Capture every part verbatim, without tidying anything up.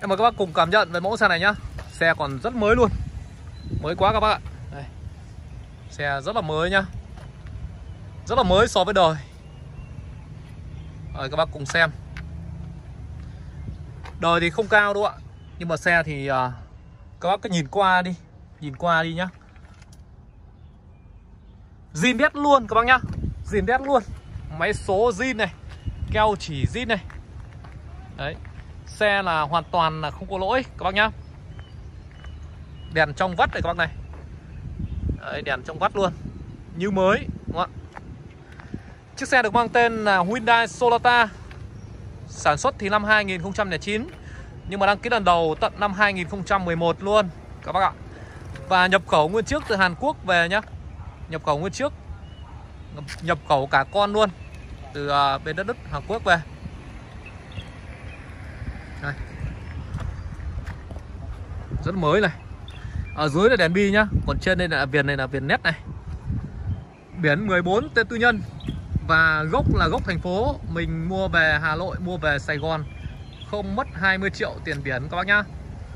Em mời các bác cùng cảm nhận về mẫu xe này nhá. Xe còn rất mới luôn, mới quá các bác ạ. Đây. Xe rất là mới nhá, rất là mới so với đời. Rồi các bác cùng xem. Đời thì không cao đâu ạ, nhưng mà xe thì uh, các bác cứ nhìn qua đi, nhìn qua đi nhá. Zin đét luôn các bác nhá, zin đét luôn. Máy số zin này, keo chỉ zin này. Đấy, xe là hoàn toàn là không có lỗi các bác nhá. Đèn trong vắt này các bác này. Đấy, đèn trong vắt luôn, như mới đúng không ạ? Chiếc xe được mang tên là Hyundai Sonata. Sản xuất thì năm hai nghìn không trăm lẻ chín, nhưng mà đăng ký lần đầu tận năm hai nghìn không trăm mười một luôn các bác ạ. Và nhập khẩu nguyên chiếc từ Hàn Quốc về nhá. Nhập khẩu nguyên chiếc, nhập khẩu cả con luôn, từ uh, bên đất nước Hàn Quốc về. Đây. Rất mới này. Ở dưới là đèn bi nhá, còn trên đây là viền này là viền nét này. Biển mười bốn tên tư nhân. Và gốc là gốc thành phố. Mình mua về Hà Nội, mua về Sài Gòn, không mất hai mươi triệu tiền biển các bác nhá.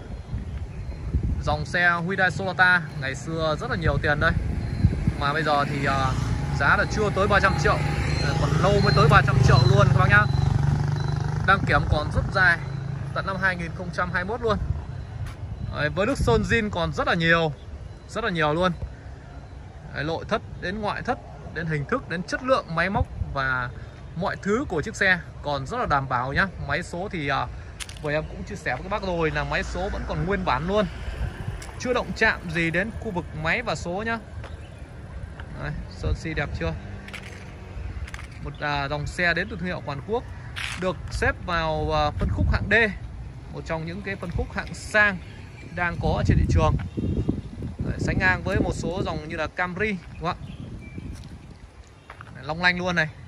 Dòng xe Hyundai Sonata ngày xưa rất là nhiều tiền đây, mà bây giờ thì uh, giá là chưa tới ba trăm triệu, còn lâu mới tới ba trăm triệu luôn các bác nhá. Đăng kiểm còn rất dài, tận năm hai nghìn không trăm hai mươi mốt luôn. Đấy, với nước sơn zin còn rất là nhiều, rất là nhiều luôn. Đấy, nội thất đến ngoại thất, đến hình thức, đến chất lượng máy móc và mọi thứ của chiếc xe còn rất là đảm bảo nhá. Máy số thì uh, vừa em cũng chia sẻ với các bác rồi là máy số vẫn còn nguyên bản luôn, chưa động chạm gì đến khu vực máy và số nhá. Đấy, sơn xi đẹp chưa? Một uh, dòng xe đến từ thương hiệu Hàn Quốc, được xếp vào uh, phân khúc hạng D, một trong những cái phân khúc hạng sang đang có trên thị trường. Đấy, sánh ngang với một số dòng như là Camry đúng không ạ? Long lanh luôn này.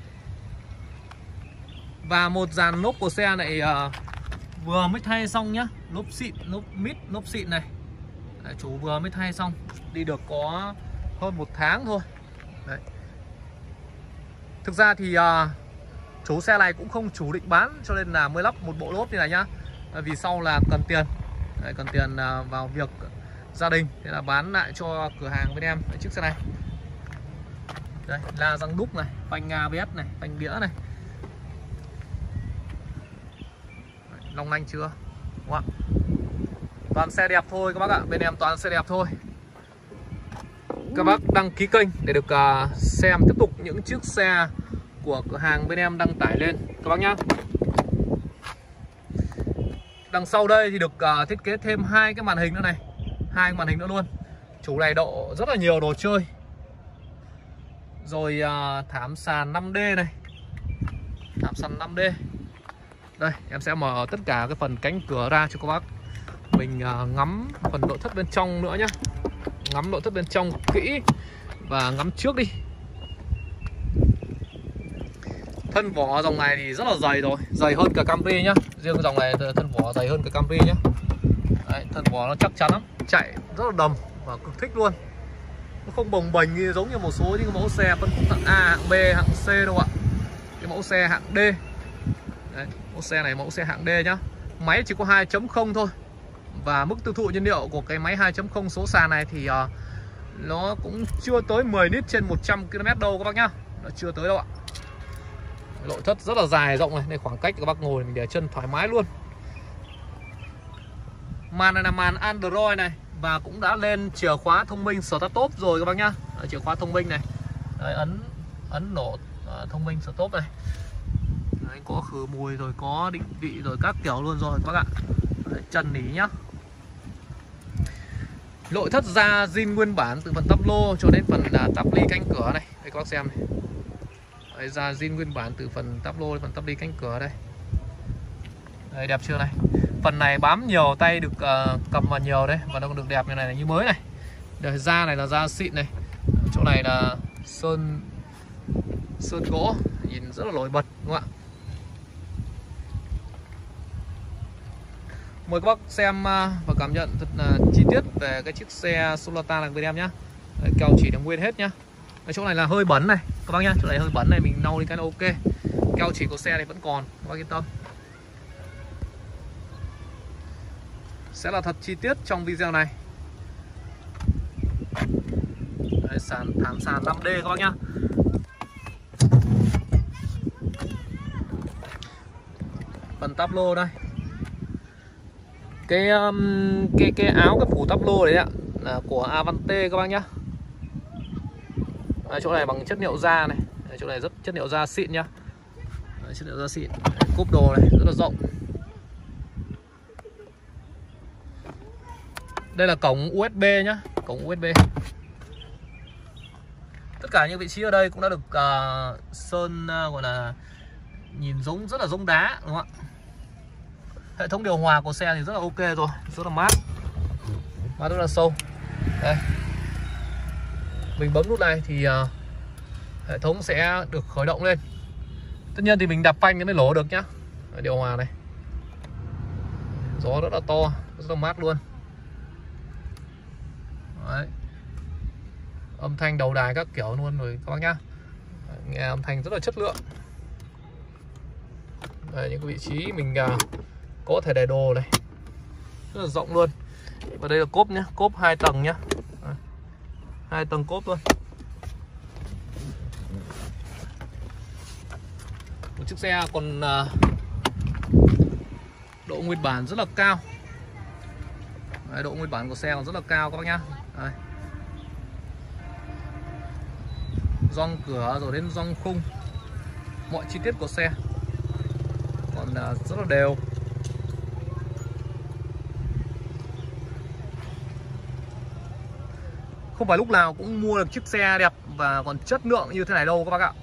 Và một dàn lốp của xe này uh, vừa mới thay xong nhá, lốp xịn, lốp mít, lốp xịn này. Đấy, chủ vừa mới thay xong, đi được có hơn một tháng thôi. Đấy. Thực ra thì uh, chủ xe này cũng không chủ định bán, cho nên là mới lắp một bộ lốp như này nhá. Vì sau là cần tiền. Đấy, cần tiền uh, vào việc gia đình, thế là bán lại cho cửa hàng bên em. Đấy, chiếc xe này. Đây, la răng đúc này, phanh a bê ét này, phanh đĩa này. Đấy, long lanh chưa? Đúng không ạ? Toàn xe đẹp thôi các bác ạ, bên em toàn xe đẹp thôi. Các bác đăng ký kênh để được uh, xem tiếp tục những chiếc xe của cửa hàng bên em đăng tải lên các bác nhá. Đằng sau đây thì được uh, thiết kế thêm hai cái màn hình nữa này, hai màn hình nữa luôn. Chủ này độ rất là nhiều đồ chơi. Rồi uh, thảm sàn năm D này, thảm sàn năm D. Đây em sẽ mở tất cả cái phần cánh cửa ra cho các bác mình uh, ngắm phần nội thất bên trong nữa nhá. Ngắm nội thất bên trong kỹ và ngắm trước đi. Thân vỏ dòng này thì rất là dày rồi, dày hơn cả Camry nhá. Riêng dòng này thân vỏ dày hơn cả Camry nhá. Đấy, thân vỏ nó chắc chắn lắm, chạy rất là đầm và cực thích luôn. Nó không bồng bềnh như giống như một số những mẫu xe phân khúc hạng A, hạng B, hạng C đâu ạ. Cái mẫu xe hạng D. Đấy, mẫu xe này mẫu xe hạng D nhá. Máy chỉ có hai chấm không thôi. Và mức tiêu thụ nhiên liệu của cái máy hai chấm không số sàn này thì uh, nó cũng chưa tới mười lít trên một trăm ki lô mét đâu các bác nhá. Nó chưa tới đâu ạ. Nội thất rất là dài rộng này, đây khoảng cách các bác ngồi mình để chân thoải mái luôn. Màn này là màn Android này, và cũng đã lên chìa khóa thông minh Start Top rồi các bác nhá. Đấy, chìa khóa thông minh này. Đấy, ấn ấn nổ uh, thông minh Start Top này. Đấy, có khử mùi rồi, có định vị rồi các kiểu luôn rồi các bác ạ. Đấy, chân nỉ nhá. Nội thất da zin nguyên bản từ phần tắp lô cho đến phần là tắp ly cánh cửa này. Đây các bác xem này. Đấy, da zin nguyên bản từ phần tắp lô đến phần tắp ly cánh cửa đây. Đấy, đẹp chưa này. Phần này bám nhiều, tay được uh, cầm vào nhiều đấy, và nó còn được đẹp như này, này như mới này. Đây, da này là da xịn này. Chỗ này là sơn sơn gỗ, nhìn rất là nổi bật đúng không ạ? Mời các bác xem và cảm nhận thật là chi tiết về cái chiếc xe Sonata này với em nhá. Đấy, keo chỉ là nguyên hết nhá. Cái chỗ này là hơi bẩn này các bác nhá, chỗ này hơi bẩn này mình lau đi cái là ok. Keo chỉ của xe này vẫn còn, các bác yên tâm. sẽ là thật chi tiết trong video này. Đấy, sàn thảm sàn năm D các bác nhá. Phần táp lô đây. Cái um, cái cái áo cái phủ táp lô đấy ạ là của Avante các bác nhá. Đấy, chỗ này bằng chất liệu da này. Đấy, chỗ này rất chất liệu da xịn nhá. Đấy, chất liệu da xịn. Cốp đồ này rất là rộng. Đây là cổng u ét bê nhá, cổng u ét bê. Tất cả những vị trí ở đây cũng đã được uh, sơn uh, gọi là nhìn giống rất là giống đá đúng không ạ? Hệ thống điều hòa của xe thì rất là ok rồi, rất là mát, mát rất là sâu. Đây, mình bấm nút này thì uh, hệ thống sẽ được khởi động lên. Tất nhiên thì mình đạp phanh mới lổ được nhá. Điều hòa này, gió rất là to, rất là mát luôn. Đấy. Âm thanh đầu đài các kiểu luôn rồi các bác nhá. Nghe âm thanh rất là chất lượng. Đây, những cái vị trí mình uh, có thể để đồ này rất là rộng luôn. Và đây là cốp nhá, cốp hai tầng nhá. Đấy. Hai tầng cốp luôn. Một chiếc xe còn uh, độ nguyên bản rất là cao. Đấy, độ nguyên bản của xe còn rất là cao các bác nhá. Đây. Gioăng cửa rồi đến gioăng khung, mọi chi tiết của xe còn uh, rất là đều. Không phải lúc nào cũng mua được chiếc xe đẹp và còn chất lượng như thế này đâu các bác ạ.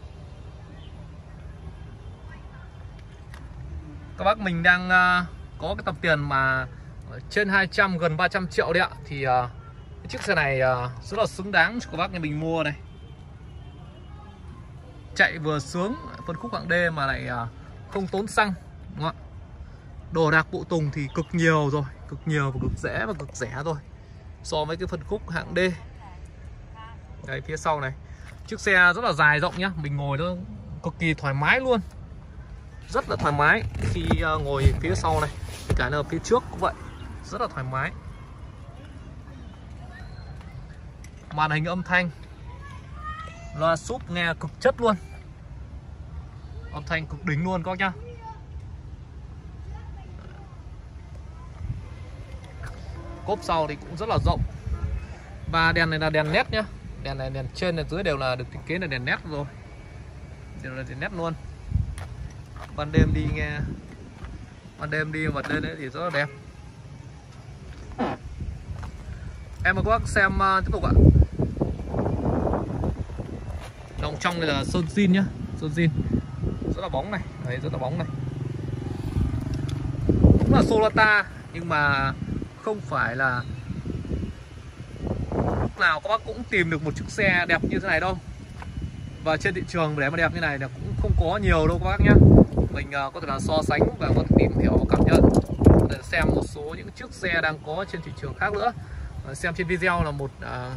Các bác mình đang uh, có cái tập tiền mà trên hai trăm, gần ba trăm triệu đấy ạ. Thì uh, cái chiếc xe này uh, rất là xứng đáng cho các bác nhà mình mua này. Chạy vừa sướng, phân khúc hạng D mà lại uh, không tốn xăng, đúng không ạ? Đồ đạc phụ tùng thì cực nhiều rồi, cực nhiều và cực dễ và cực rẻ rồi so với cái phân khúc hạng D. Đây, phía sau này, chiếc xe rất là dài rộng nhá, mình ngồi nó cực kỳ thoải mái luôn, rất là thoải mái khi uh, ngồi phía sau này, cả là phía trước cũng vậy, rất là thoải mái. Màn hình âm thanh, loa súp nghe cực chất luôn, âm thanh cực đỉnh luôn các bác nhá. Cốp sau thì cũng rất là rộng. Và đèn này là đèn led nhá. Đèn này, đèn trên, đèn dưới đều là được thiết kế là đèn led rồi, đều là đèn led luôn. Ban đêm đi nghe, ban đêm đi bật lên đấy thì rất là đẹp. Em mời các bác xem uh, tiếp tục ạ. Động trong này là sơn zin nhá, sơn zin rất là bóng này, đấy, rất là bóng này. Cũng là Sonata nhưng mà không phải là lúc nào các bác cũng tìm được một chiếc xe đẹp như thế này đâu. Và trên thị trường để mà đẹp như này là cũng không có nhiều đâu các bác nhé. Mình uh, có thể là so sánh và có thể tìm hiểu và cảm nhận để xem một số những chiếc xe đang có trên thị trường khác nữa. Uh, xem trên video là một uh,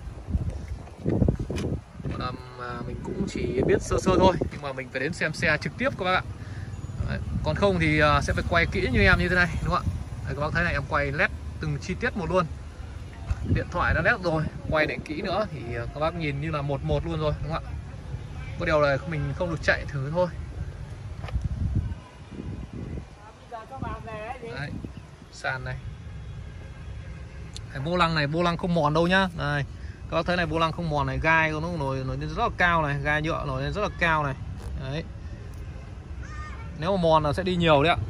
uh, mình cũng chỉ biết sơ sơ thôi, nhưng mà mình phải đến xem xe trực tiếp các bác ạ. Đấy. Còn không thì uh, sẽ phải quay kỹ như em như thế này, đúng không ạ? Đấy, các bác thấy này, em quay led từng chi tiết một luôn. Điện thoại đã led rồi, quay để kỹ nữa thì các bác nhìn như là một một luôn rồi, đúng không ạ? Có điều là mình không được chạy thử thôi. Đấy, sàn này, cái vô lăng này, vô lăng không mòn đâu nhá. Này, các bác thấy này, vô lăng không mòn này, gai nó nổi nổi lên rất là cao này, gai nhựa nổi lên rất là cao này. Đấy. Nếu mà mòn là sẽ đi nhiều đấy ạ.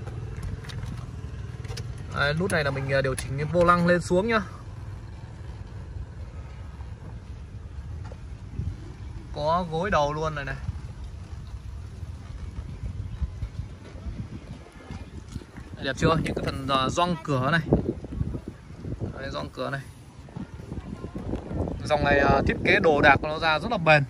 Đấy, nút này là mình điều chỉnh cái vô lăng lên xuống nhá. Có gối đầu luôn này này. Đẹp chưa? Những cái phần uh, gioăng cửa này. Đấy, gioăng cửa này. Dòng này uh, thiết kế đồ đạc của nó ra rất là bền.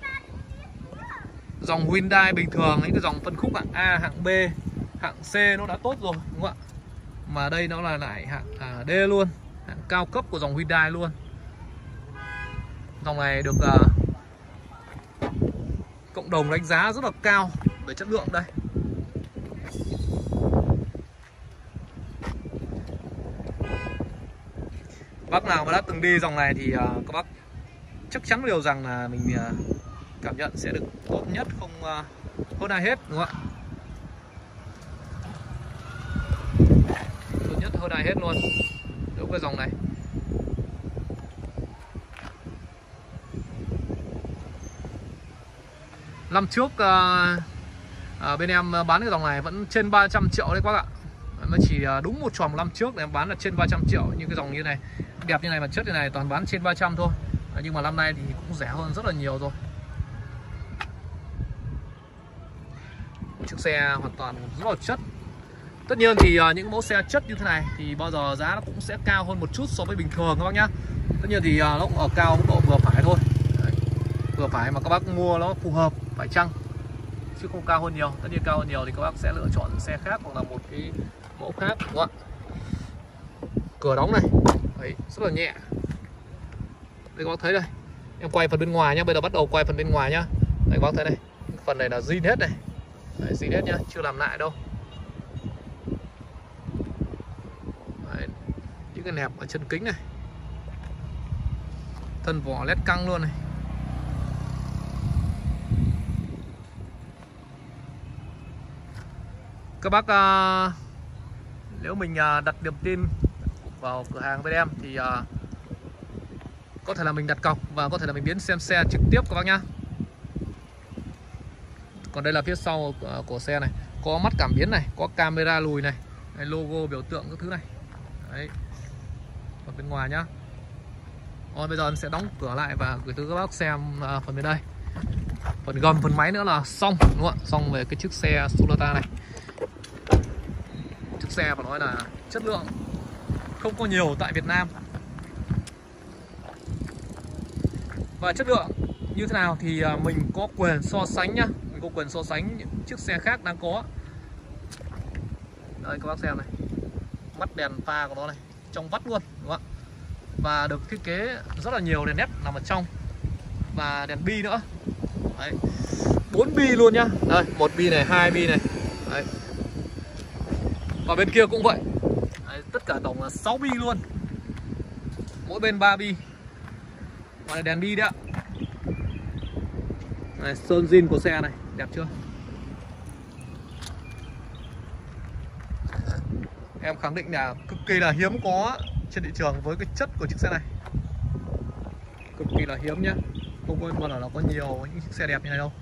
Dòng Hyundai bình thường, những cái dòng phân khúc hạng A, hạng B, hạng C nó đã tốt rồi, đúng không ạ? Mà đây nó là lại hạng à, D luôn, hạng cao cấp của dòng Hyundai luôn. Dòng này được uh, cộng đồng đánh giá rất là cao về chất lượng đây. Bác nào mà đã từng đi dòng này thì uh, các bác chắc chắn điều rằng là mình uh, cảm nhận sẽ được tốt nhất, không uh, hơn ai hết, đúng không ạ? Tốt nhất hơn ai hết luôn đối với dòng này. Năm trước uh, uh, bên em bán cái dòng này vẫn trên ba trăm triệu đấy các bác ạ. Mới chỉ uh, đúng một tròn năm trước em bán là trên ba trăm triệu. Như cái dòng như này, đẹp như này, mặt chất như này toàn bán trên ba trăm thôi. uh, Nhưng mà năm nay thì cũng rẻ hơn rất là nhiều rồi. Chiếc xe hoàn toàn rất là chất. Tất nhiên thì uh, những mẫu xe chất như thế này thì bao giờ giá nó cũng sẽ cao hơn một chút so với bình thường các bác nhá. Tất nhiên thì uh, nó cũng ở cao mức độ vừa phải thôi. Đấy, vừa phải mà các bác mua nó phù hợp phải chăng, chứ không cao hơn nhiều. Tất nhiên cao hơn nhiều thì các bác sẽ lựa chọn xe khác hoặc là một cái mẫu khác, đúng không ạ? Cửa đóng này, đấy, rất là nhẹ. Đây các bác thấy đây, em quay phần bên ngoài nhá. Bây giờ bắt đầu quay phần bên ngoài nhá. Đây các bác thấy này, phần này là zin hết này. Đấy, zin hết nhá, chưa làm lại đâu. Đấy, những cái nẹp ở chân kính này, thân vỏ led căng luôn này. Các bác uh, nếu mình uh, đặt niềm tin vào cửa hàng bên em thì uh, có thể là mình đặt cọc và có thể là mình đến xem xe trực tiếp các bác nhá. Còn đây là phía sau uh, của xe này, có mắt cảm biến này, có camera lùi này, này logo biểu tượng các thứ này. Đấy, ở bên ngoài nhá. Rồi bây giờ em sẽ đóng cửa lại và gửi tới các bác xem uh, phần bên đây. Phần gầm, phần máy nữa là xong, đúng không ạ? Xong về cái chiếc xe Sonata này. Chiếc xe phải nói là chất lượng không có nhiều tại Việt Nam. Và chất lượng như thế nào thì mình có quyền so sánh nhá. Mình có quyền so sánh những chiếc xe khác đang có. Đây các bác xem này, mắt đèn pha của nó này, trong vắt luôn, đúng không ạ? Và được thiết kế rất là nhiều đèn led nằm ở trong. Và đèn bi nữa. Đấy, bốn bi luôn nhá. Đây, một bi này, hai bi này. Đấy. Và bên kia cũng vậy. Đấy, tất cả tổng là sáu bi luôn. Mỗi bên ba bi. Còn này đèn bi đấy ạ. Này, sơn zin của xe này, đẹp chưa? Em khẳng định là cực kỳ là hiếm có trên thị trường với cái chất của chiếc xe này. Cực kỳ là hiếm nhá. Không có bao giờ là có nhiều những chiếc xe đẹp như này đâu.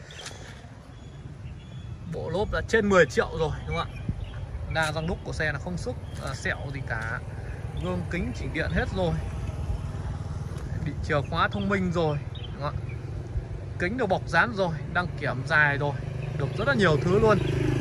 Bộ lốp là trên mười triệu rồi, đúng không ạ? Đa răng đúc của xe là không xước à, sẹo gì cả. Gương kính chỉnh điện hết rồi. Bị chìa khóa thông minh rồi, đúng không ạ? Kính được bọc dán rồi, đăng kiểm dài rồi, được rất là nhiều thứ luôn.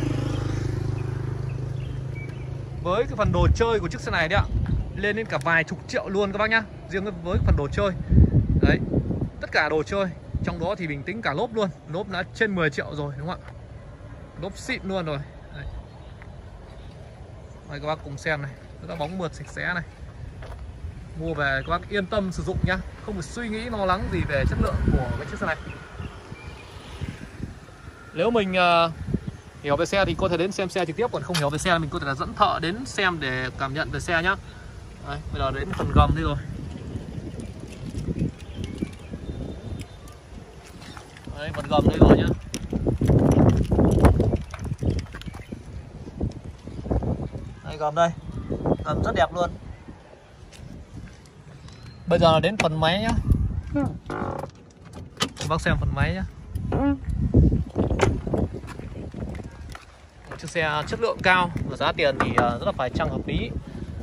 Với cái phần đồ chơi của chiếc xe này đấy ạ, lên đến cả vài chục triệu luôn các bác nhá. Riêng với phần đồ chơi. Đấy, tất cả đồ chơi. Trong đó thì mình tính cả lốp luôn. Lốp đã trên mười triệu rồi, đúng không ạ? Lốp xịn luôn rồi. Đấy. Đây các bác cùng xem này, rất là bóng mượt sạch sẽ này. Mua về các bác yên tâm sử dụng nhá, không phải suy nghĩ lo lắng gì về chất lượng của cái chiếc xe này. Nếu mình uh, hiểu về xe thì có thể đến xem xe trực tiếp, còn không hiểu về xe mình có thể là dẫn thợ đến xem để cảm nhận về xe nhá. Đấy, bây giờ đến phần gầm đi rồi. Đấy, phần gầm đây rồi nhá. Đây gầm đây, gầm rất đẹp luôn. Bây giờ là đến phần máy nhá. Các bác xem phần máy nhá. Một chiếc xe chất lượng cao và giá tiền thì rất là phải chăng, hợp lý.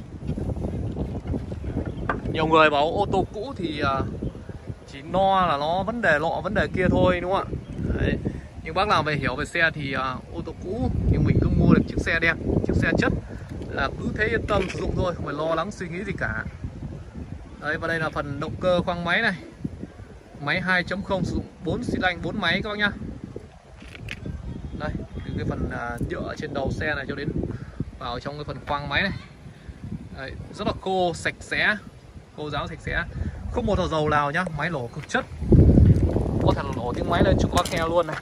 Nhiều người bảo ô tô cũ thì chỉ no là nó vấn đề nọ vấn đề kia thôi, đúng không ạ? Đấy. Nhưng bác nào về hiểu về xe thì ô tô cũ nhưng mình cứ mua được chiếc xe đẹp, chiếc xe chất là cứ thế yên tâm sử dụng thôi, không phải lo lắng suy nghĩ gì cả. Đấy, và đây là phần động cơ khoang máy này. Máy hai chấm không sử dụng bốn xi lanh, bốn máy các bác nhá. Đây, từ cái phần uh, nhựa trên đầu xe này cho đến vào trong cái phần khoang máy này. Đấy, rất là khô, sạch sẽ, khô ráo sạch sẽ, không một hột dầu nào nhá, máy nổ cực chất. Có thể nổ tiếng máy lên cho các bác nghe luôn này.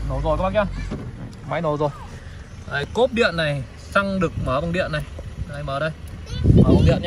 nổ rồi các bác nhá. Máy nổ rồi. Đấy, cốp điện này, xăng được mở bằng điện này. Đây, mở đây. Mở bằng điện nhá.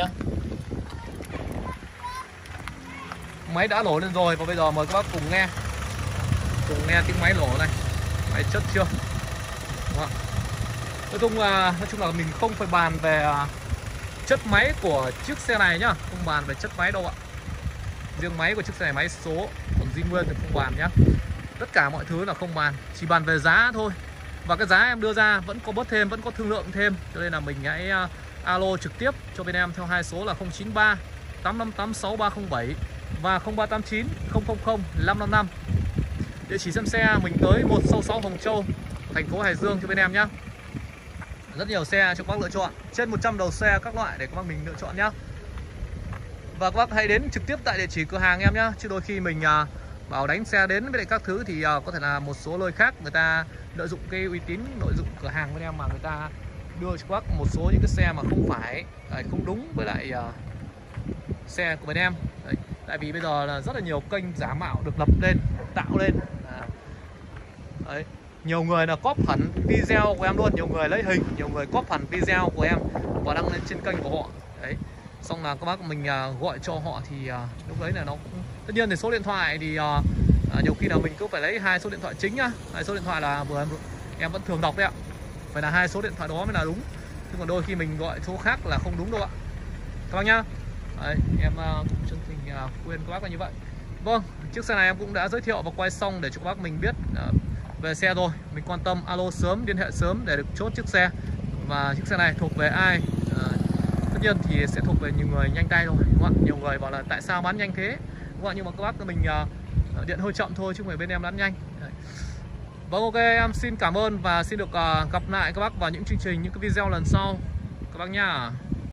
Máy đã nổ lên rồi và bây giờ mời các bác cùng nghe. Cùng nghe tiếng máy nổ này. Máy chất chưa? Đúng không? Nói chung là nói chung là mình không phải bàn về chất máy của chiếc xe này nhá, không bàn về chất máy đâu ạ. Riêng máy của chiếc xe này máy số, còn zin nguyên thì không bàn nhá. Tất cả mọi thứ là không bàn, chỉ bàn về giá thôi. Và cái giá em đưa ra vẫn có bớt thêm, vẫn có thương lượng thêm. Cho nên là mình hãy uh, alo trực tiếp cho bên em theo hai số là không chín ba tám năm tám sáu ba không bảy và không ba tám chín không không không năm năm năm. Địa chỉ xem xe mình tới một sáu sáu Hồng Châu, thành phố Hải Dương cho bên em nhá. Rất nhiều xe cho các bác lựa chọn, trên một trăm đầu xe các loại để các bác mình lựa chọn nhá. Và các bác hãy đến trực tiếp tại địa chỉ cửa hàng em nhá. Chứ đôi khi mình uh, bảo đánh xe đến với lại các thứ thì uh, có thể là một số nơi khác người ta lợi dụng cái uy tín nội dụng cửa hàng bên em mà người ta đưa cho các bác một số những cái xe mà không phải, không đúng với lại uh, xe của bên em. Đấy. Tại vì bây giờ là rất là nhiều kênh giả mạo được lập lên, tạo lên. À. Đấy. Nhiều người là cóp hẳn video của em luôn, nhiều người lấy hình, nhiều người cóp hẳn video của em và đăng lên trên kênh của họ. Đấy. Xong là các bác mình uh, gọi cho họ thì uh, lúc đấy là nó cũng... Tất nhiên thì số điện thoại thì uh, uh, nhiều khi là mình cứ phải lấy hai số điện thoại chính nhá. Hai số điện thoại là vừa em, em vẫn thường đọc đấy ạ. Phải là hai số điện thoại đó mới là đúng. Chứ còn đôi khi mình gọi số khác là không đúng đâu ạ. Các bác nhá. Đấy, em uh, cũng chân tình uh, khuyên các bác là như vậy. Vâng, chiếc xe này em cũng đã giới thiệu và quay xong để cho các bác mình biết uh, về xe rồi. Mình quan tâm alo sớm, liên hệ sớm để được chốt chiếc xe. Và chiếc xe này thuộc về ai? Uh, tất nhiên thì sẽ thuộc về nhiều người nhanh tay thôi, đúng không ạ? Nhiều người bảo là tại sao bán nhanh thế, đúng không ạ? Nhưng mà các bác mình uh, điện hơi chậm thôi chứ không phải bên em bán nhanh. Đấy. Vâng, ok, em xin cảm ơn và xin được uh, gặp lại các bác vào những chương trình, những cái video lần sau các bác nha.